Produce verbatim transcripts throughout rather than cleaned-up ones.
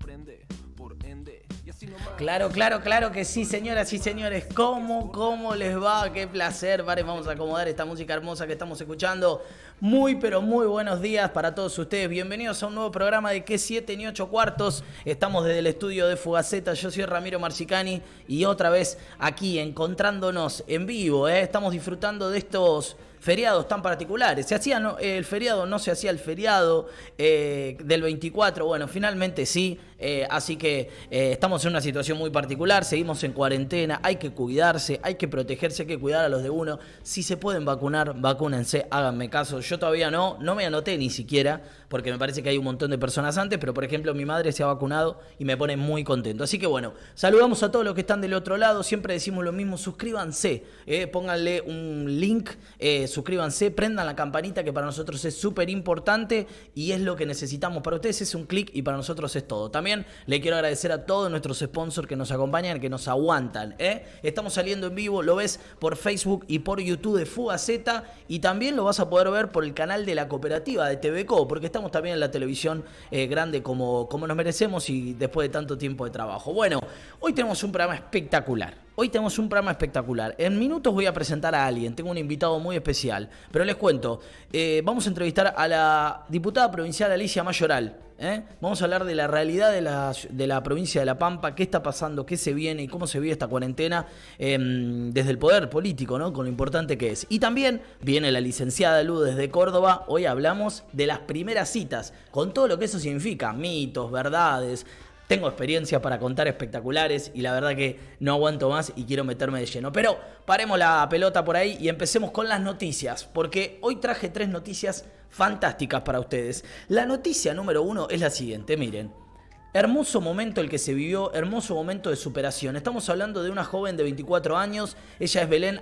Claro, claro, claro que sí, señoras y señores. ¿Cómo, cómo les va? Qué placer. Vale, vamos a acomodar esta música hermosa que estamos escuchando. Muy, pero muy buenos días para todos ustedes. Bienvenidos a un nuevo programa de Que siete ni ocho cuartos. Estamos desde el estudio de Fugaceta. Yo soy Ramiro Marcicani y otra vez aquí encontrándonos en vivo. ¿eh? Estamos disfrutando de estos feriados tan particulares. Se hacía no, el feriado, no se hacía el feriado eh, del veinticuatro. Bueno, finalmente sí. Eh, así que eh, estamos en una situación muy particular, seguimos en cuarentena, hay que cuidarse, hay que protegerse, hay que cuidar a los de uno. Si se pueden vacunar, vacúnense, háganme caso. Yo todavía no, no me anoté ni siquiera, porque me parece que hay un montón de personas antes, pero por ejemplo mi madre se ha vacunado y me pone muy contento. Así que bueno, saludamos a todos los que están del otro lado, siempre decimos lo mismo, suscríbanse, eh, pónganle un link, eh, suscríbanse, prendan la campanita que para nosotros es súper importante y es lo que necesitamos para ustedes, es un clic y para nosotros es todo. También También le quiero agradecer a todos nuestros sponsors que nos acompañan, que nos aguantan. ¿eh? Estamos saliendo en vivo, lo ves por Facebook y por YouTube de Fugaceta y también lo vas a poder ver por el canal de la cooperativa de T V Co, porque estamos también en la televisión eh, grande como, como nos merecemos y después de tanto tiempo de trabajo. Bueno, hoy tenemos un programa espectacular. Hoy tenemos un programa espectacular. En minutos voy a presentar a alguien. Tengo un invitado muy especial. Pero les cuento. Eh, vamos a entrevistar a la diputada provincial Alicia Mayoral. ¿eh? Vamos a hablar de la realidad de la, de la provincia de La Pampa. Qué está pasando, qué se viene y cómo se vive esta cuarentena eh, desde el poder político, ¿no? Con lo importante que es. Y también viene la licenciada Lu desde Córdoba. Hoy hablamos de las primeras citas. Con todo lo que eso significa. Mitos, verdades. Tengo experiencias para contar espectaculares y la verdad que no aguanto más y quiero meterme de lleno. Pero paremos la pelota por ahí y empecemos con las noticias, porque hoy traje tres noticias fantásticas para ustedes. La noticia número uno es la siguiente, miren. Hermoso momento el que se vivió, hermoso momento de superación. Estamos hablando de una joven de veinticuatro años, ella es Belén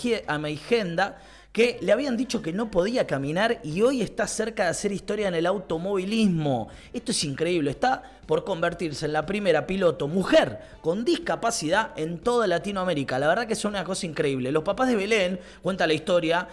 Ameijenda, que le habían dicho que no podía caminar y hoy está cerca de hacer historia en el automovilismo. Esto es increíble, está por convertirse en la primera piloto mujer con discapacidad en toda Latinoamérica. La verdad que es una cosa increíble. Los papás de Belén, cuenta la historia,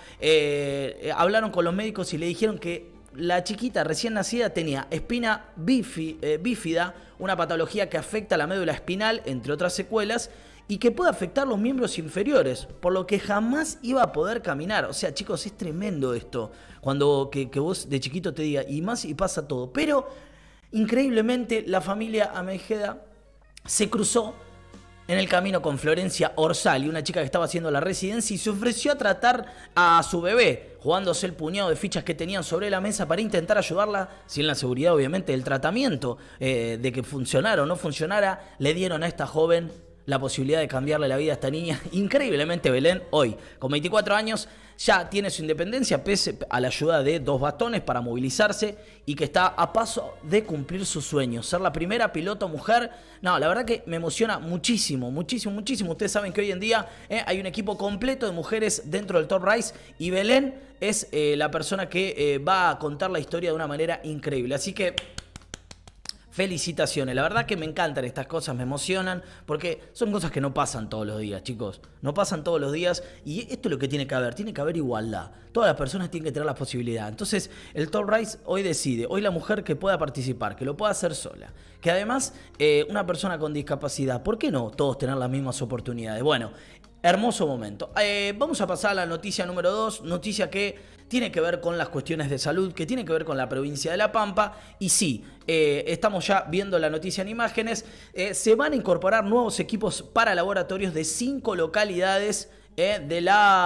eh, hablaron con los médicos y le dijeron que la chiquita recién nacida tenía espina bifi, eh, bífida, una patología que afecta a la médula espinal, entre otras secuelas, y que puede afectar los miembros inferiores, por lo que jamás iba a poder caminar. O sea, chicos, es tremendo esto, cuando que, que vos de chiquito te diga, y más y pasa todo. Pero, increíblemente, la familia Amejeda se cruzó en el camino con Florencia Orsali, una chica que estaba haciendo la residencia y se ofreció a tratar a su bebé, jugándose el puñado de fichas que tenían sobre la mesa para intentar ayudarla, sin la seguridad obviamente del tratamiento, eh, de que funcionara o no funcionara. Le dieron a esta joven la posibilidad de cambiarle la vida a esta niña. Increíblemente Belén hoy, con veinticuatro años, ya tiene su independencia pese a la ayuda de dos bastones para movilizarse y que está a paso de cumplir sus sueños, ser la primera piloto mujer. No, la verdad que me emociona muchísimo, muchísimo, muchísimo. Ustedes saben que hoy en día eh, hay un equipo completo de mujeres dentro del Top Race y Belén es eh, la persona que eh, va a contar la historia de una manera increíble. Así que felicitaciones, la verdad que me encantan estas cosas, me emocionan, porque son cosas que no pasan todos los días, chicos. No pasan todos los días y esto es lo que tiene que haber, tiene que haber igualdad. Todas las personas tienen que tener la posibilidad. Entonces, el Top Race hoy decide, hoy la mujer que pueda participar, que lo pueda hacer sola, que además eh, una persona con discapacidad, ¿por qué no todos tener las mismas oportunidades? Bueno, hermoso momento. Eh, vamos a pasar a la noticia número dos, noticia que tiene que ver con las cuestiones de salud, que tiene que ver con la provincia de La Pampa. Y sí, eh, estamos ya viendo la noticia en imágenes. Eh, se van a incorporar nuevos equipos para laboratorios de cinco localidades eh, de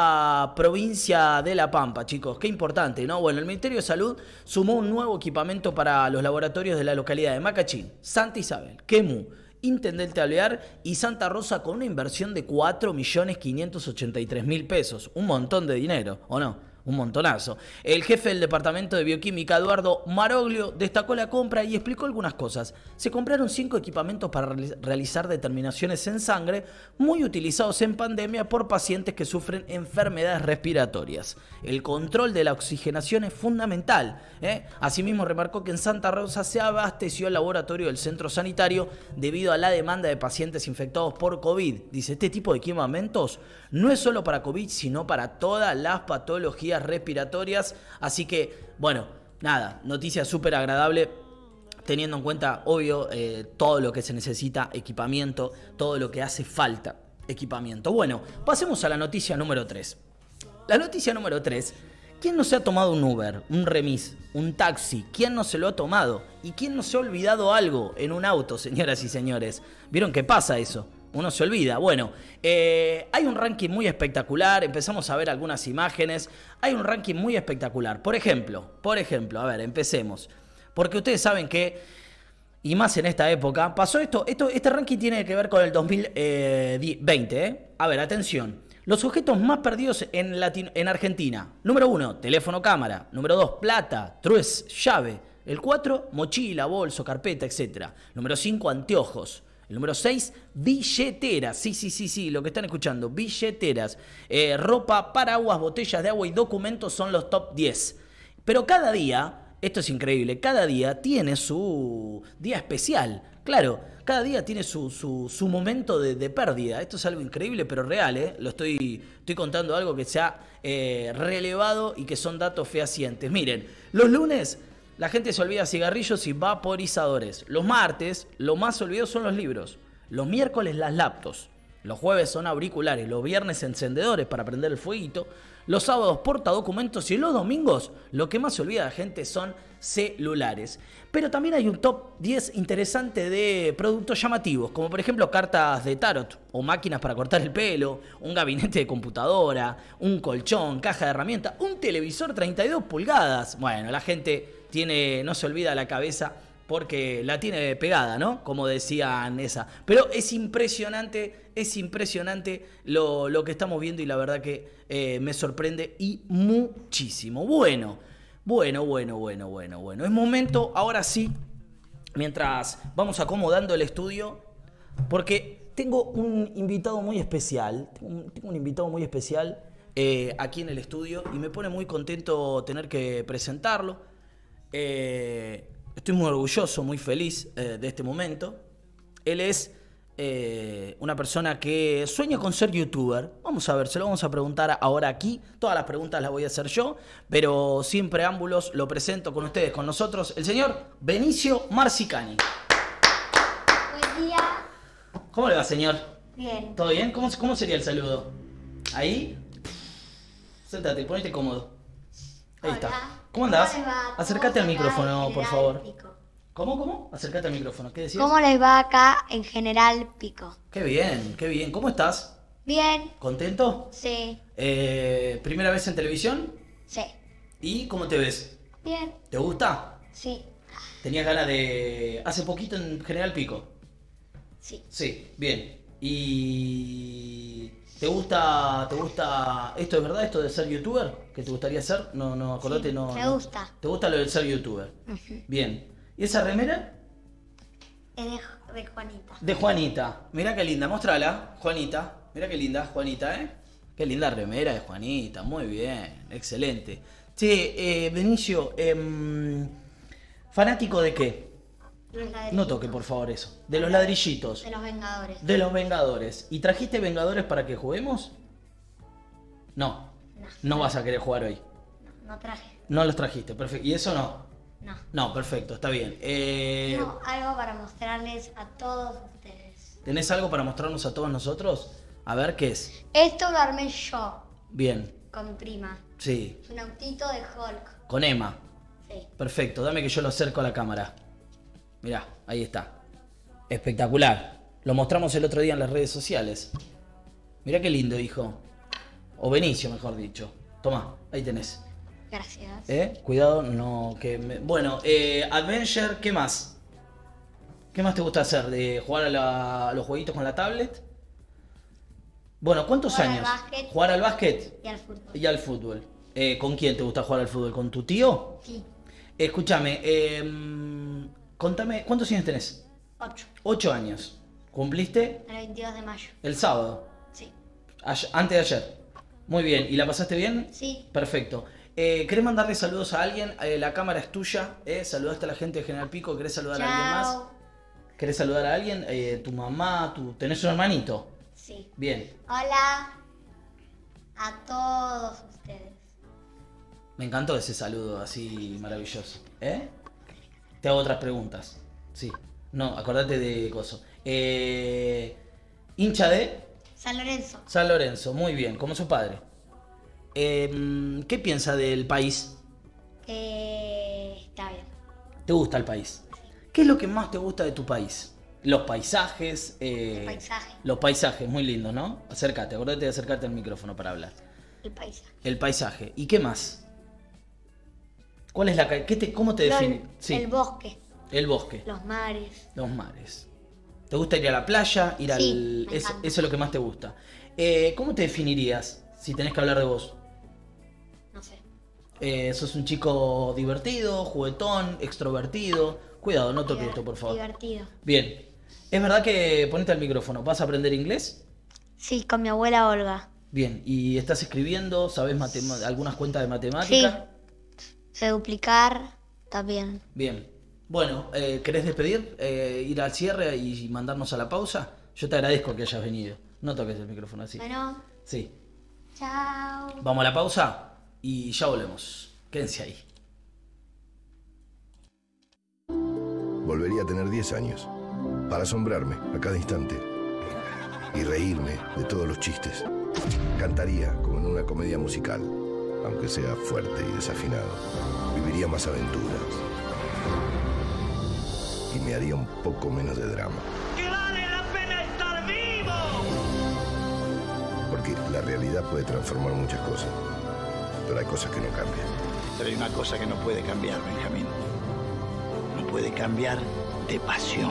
la provincia de La Pampa, chicos. Qué importante, ¿no? Bueno, el Ministerio de Salud sumó un nuevo equipamiento para los laboratorios de la localidad de Macachín, Santa Isabel, Quemú, Intendente Alvear y Santa Rosa, con una inversión de cuatro millones quinientos ochenta y tres mil pesos. Un montón de dinero, ¿o no? Un montonazo. El jefe del departamento de bioquímica, Eduardo Maroglio, destacó la compra y explicó algunas cosas. Se compraron cinco equipamientos para realizar determinaciones en sangre, muy utilizados en pandemia por pacientes que sufren enfermedades respiratorias. El control de la oxigenación es fundamental, ¿eh? Asimismo, remarcó que en Santa Rosa se abasteció el laboratorio del centro sanitario debido a la demanda de pacientes infectados por COVID. Dice, este tipo de equipamientos no es solo para COVID, sino para todas las patologías respiratorias. Así que, bueno, nada, noticia súper agradable teniendo en cuenta, obvio, eh, todo lo que se necesita, equipamiento, todo lo que hace falta, equipamiento. Bueno, pasemos a la noticia número tres. La noticia número tres. ¿Quién no se ha tomado un Uber, un remis, un taxi? ¿Quién no se lo ha tomado? ¿Y quién no se ha olvidado algo en un auto, señoras y señores? ¿Vieron qué pasa eso? Uno se olvida. Bueno, eh, hay un ranking muy espectacular. Empezamos a ver algunas imágenes. Hay un ranking muy espectacular. Por ejemplo, por ejemplo, a ver, empecemos. Porque ustedes saben que, y más en esta época, pasó esto. esto este ranking tiene que ver con el dos mil veinte. ¿eh? A ver, atención. Los objetos más perdidos en, Latino, en Argentina. Número uno, teléfono cámara. Número dos, plata, trués, llave. El cuatro, mochila, bolso, carpeta, etcétera. Número cinco, anteojos. El número seis, billeteras. Sí, sí, sí, sí, lo que están escuchando. Billeteras. Eh, ropa, paraguas, botellas de agua y documentos son los top diez. Pero cada día, esto es increíble, cada día tiene su día especial. Claro, cada día tiene su, su, su momento de, de pérdida. Esto es algo increíble, pero real, ¿eh? Lo estoy, estoy contando algo que se ha eh, relevado y que son datos fehacientes. Miren, los lunes la gente se olvida cigarrillos y vaporizadores. Los martes, lo más olvidado son los libros. Los miércoles, las laptops. Los jueves son auriculares. Los viernes, encendedores para prender el fueguito. Los sábados, portadocumentos. Y los domingos, lo que más se olvida la gente son celulares. Pero también hay un top diez interesante de productos llamativos, como por ejemplo cartas de tarot o máquinas para cortar el pelo, un gabinete de computadora, un colchón, caja de herramientas, un televisor treinta y dos pulgadas. Bueno, la gente tiene, no se olvida la cabeza porque la tiene pegada, ¿no? Como decían esa. Pero es impresionante, es impresionante lo, lo que estamos viendo y la verdad que eh, me sorprende y muchísimo. Bueno, bueno, bueno, bueno, bueno, bueno. Es momento, ahora sí, mientras vamos acomodando el estudio, porque tengo un invitado muy especial, tengo un, tengo un invitado muy especial eh, aquí en el estudio y me pone muy contento tener que presentarlo. Eh, estoy muy orgulloso, muy feliz eh, de este momento. Él es eh, una persona que sueña con ser youtuber. Vamos a ver, se lo vamos a preguntar ahora aquí. Todas las preguntas las voy a hacer yo, pero sin preámbulos lo presento con ustedes, con nosotros, el señor Benicio Marsicani. Buen día. ¿Cómo le va, señor? Bien. ¿Todo bien? ¿Cómo, cómo sería el saludo? Ahí. Séntate, ponete cómodo. Ahí Hola. está. ¿Cómo andás? ¿Cómo les va? Acércate al ¿Cómo les va micrófono, en por general, favor. Pico? ¿Cómo, cómo? Acércate al micrófono. ¿Qué decías? ¿Cómo les va acá en general, Pico? Qué bien, qué bien. ¿Cómo estás? Bien. ¿Contento? Sí. Eh, ¿Primera vez en televisión? Sí. ¿Y cómo te ves? Bien. ¿Te gusta? Sí. ¿Tenías ganas de...? Hace poquito en General Pico. Sí. Sí, bien. ¿Y te gusta, te gusta esto es verdad, esto de ser youtuber? ¿Que te gustaría ser? No, no, acordate, Sí, no. me no. gusta. ¿Te gusta lo del ser youtuber? Ujú. Bien. ¿Y esa remera? Es de, de Juanita. De Juanita. Mirá qué linda, mostrala, Juanita. Mirá qué linda, Juanita, ¿eh? Qué linda remera de Juanita, muy bien, excelente. Che, eh, Benicio, eh, ¿fanático de qué? Los ladrillitos. No toque, por favor, eso. De los ladrillitos. De los Vengadores. De los Vengadores. ¿Y trajiste Vengadores para que juguemos? No. No. No vas a querer jugar hoy. No, no traje. No los trajiste, perfecto. ¿Y eso no? No. No, perfecto, está bien. Eh, Tengo algo para mostrarles a todos ustedes. ¿Tenés algo para mostrarnos a todos nosotros? A ver, ¿qué es? Esto lo armé yo Bien, con mi prima. sí. Es un autito de Hulk. Con Emma. Sí. Perfecto, dame que yo lo acerco a la cámara. Mirá, ahí está. Espectacular. Lo mostramos el otro día en las redes sociales. Mirá qué lindo, hijo. O Benicio, mejor dicho. Tomá, ahí tenés. Gracias. ¿Eh? Cuidado, no que me... Bueno, eh, Adventure, ¿qué más? ¿Qué más te gusta hacer? ¿De jugar a, la- a los jueguitos con la tablet? Bueno, ¿cuántos Jugar al años? básquet. ¿Jugar al básquet? Y al fútbol. Y al fútbol. Eh, ¿con quién te gusta jugar al fútbol? ¿Con tu tío? Sí. Escúchame, eh, contame, ¿cuántos años tenés? Ocho. Ocho años. ¿Cumpliste? El veintidós de mayo. El sábado. Sí. Ayer- antes de ayer. Muy bien. ¿Y la pasaste bien? Sí. Perfecto. Eh, ¿Querés mandarle saludos a alguien? Eh, la cámara es tuya. ¿eh? Saludaste a la gente de General Pico. ¿Querés saludar a alguien más? Chao. ¿Querés saludar a alguien? Eh, ¿Tu mamá? Tu... ¿Tenés un hermanito? Sí. Bien. Hola a todos ustedes. Me encantó ese saludo así maravilloso. ¿Eh? Te hago otras preguntas. Sí. No, acordate de coso. Eh, hincha de San Lorenzo. San Lorenzo, muy bien, como su padre. Eh, ¿Qué piensa del país? Eh, está bien. ¿Te gusta el país? ¿Qué es lo que más te gusta de tu país? Los paisajes. Eh, El paisaje. Los paisajes, muy lindos, ¿no? Acércate, acordate de acercarte al micrófono para hablar. El paisaje. El paisaje. ¿Y qué más? ¿Cuál es la ca- qué te, ¿Cómo te Lo- define? Sí, El bosque. el bosque, Los mares. los mares. ¿Te gusta ir a la playa? Ir Sí, al. me Eso, encanta. eso es lo que más te gusta. Eh, ¿Cómo te definirías si tenés que hablar de vos? No sé. Eh, ¿Sos un chico divertido, juguetón, extrovertido? Cuidado, no toques Diver- esto, por favor. Divertido. Bien. ¿Es verdad que ponete al micrófono? ¿Vas a aprender inglés? Sí, con mi abuela Olga. Bien. ¿Y estás escribiendo? ¿Sabes matema- algunas cuentas de matemática? Sé duplicar también. Bien. Bueno, eh, ¿querés despedir? Eh, ir al cierre y mandarnos a la pausa. Yo te agradezco que hayas venido. No toques el micrófono así. Bueno, Sí. chao. Vamos a la pausa y ya volvemos. Quédense ahí. Volvería a tener diez años, para asombrarme a cada instante y reírme de todos los chistes. Cantaría como en una comedia musical, aunque sea fuerte y desafinado. Viviría más aventuras y me haría un poco menos de drama. ¡Que vale la pena estar vivo! Porque la realidad puede transformar muchas cosas, pero hay cosas que no cambian. Pero hay una cosa que no puede cambiar, Benjamín. No puede cambiar de pasión.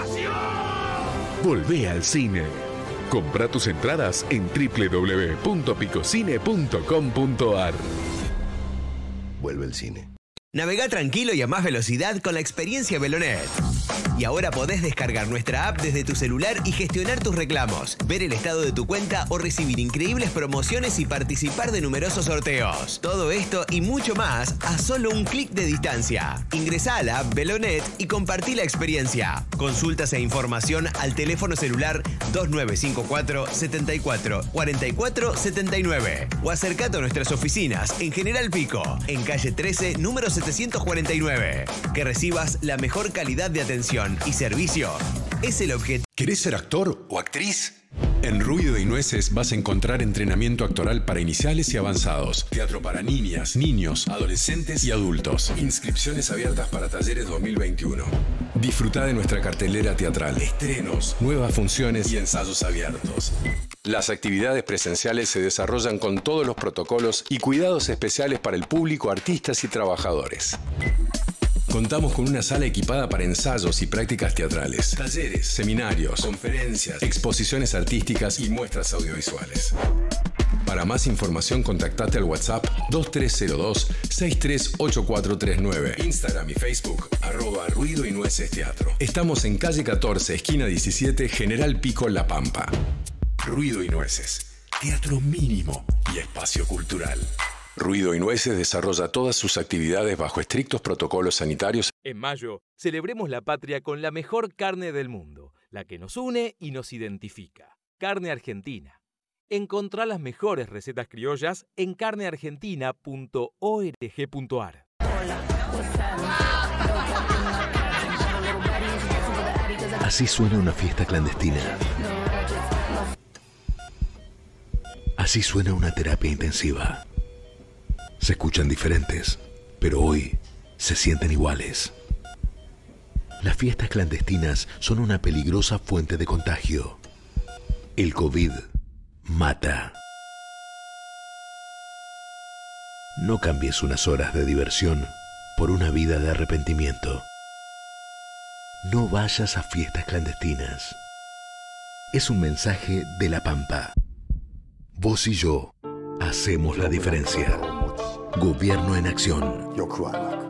Volvé al cine. Compra tus entradas en doble u doble u doble u punto picocine punto com punto ar. Vuelve el cine. Navegá tranquilo y a más velocidad con la experiencia Velonet. Y ahora podés descargar nuestra app desde tu celular y gestionar tus reclamos, ver el estado de tu cuenta o recibir increíbles promociones y participar de numerosos sorteos. Todo esto y mucho más a solo un clic de distancia. Ingresá a la app Velonet y compartí la experiencia. Consultas e información al teléfono celular dos nueve cinco cuatro, setenta y cuatro, cuarenta y cuatro, setenta y nueve o acercate a nuestras oficinas en General Pico, en calle trece, número setecientos cuarenta y nueve. Que recibas la mejor calidad de atención y servicio es el objetivo. ¿Querés ser actor o actriz? En Ruido y Nueces vas a encontrar entrenamiento actoral para iniciales y avanzados, teatro para niñas, niños, adolescentes y adultos. Inscripciones abiertas para talleres dos mil veintiuno. Disfruta de nuestra cartelera teatral, estrenos, nuevas funciones y ensayos abiertos. Las actividades presenciales se desarrollan con todos los protocolos y cuidados especiales para el público, artistas y trabajadores. Contamos con una sala equipada para ensayos y prácticas teatrales, talleres, seminarios, conferencias, exposiciones artísticas y muestras audiovisuales. Para más información, contactate al WhatsApp dos tres cero dos, seis tres ocho cuatro tres nueve, Instagram y Facebook, arroba Ruido y Nueces Teatro. Estamos en calle catorce, esquina diecisiete, General Pico, La Pampa. Ruido y Nueces, teatro mínimo y espacio cultural. Ruido y Nueces desarrolla todas sus actividades bajo estrictos protocolos sanitarios. En mayo, celebremos la patria con la mejor carne del mundo, la que nos une y nos identifica. Carne Argentina. Encontrá las mejores recetas criollas en carne argentina punto org punto ar. Así suena una fiesta clandestina. Así suena una terapia intensiva. Se escuchan diferentes, pero hoy se sienten iguales. Las fiestas clandestinas son una peligrosa fuente de contagio. El COVID mata. No cambies unas horas de diversión por una vida de arrepentimiento. No vayas a fiestas clandestinas. Es un mensaje de La Pampa. Vos y yo hacemos la diferencia. Gobierno en acción.